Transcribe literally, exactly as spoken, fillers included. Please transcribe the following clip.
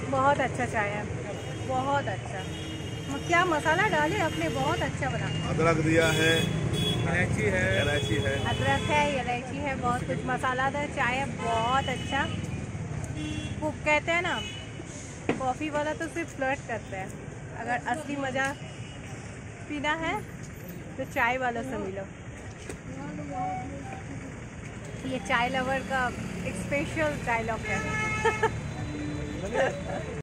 बहुत अच्छा चाय है, बहुत अच्छा। क्या मसाला डाले आपने, बहुत अच्छा बना। अदरक दिया है, इलायची है, इलायची है, अदरक है, इलायची है, बहुत कुछ मसालादार चाय है, बहुत अच्छा। वो कहते हैं ना, कॉफ़ी वाला तो सिर्फ फ्लर्ट करता है, अगर असली मज़ा पीना है तो चाय वालों से मिलो। ये चाय लवर का एक स्पेशल डायलॉग है।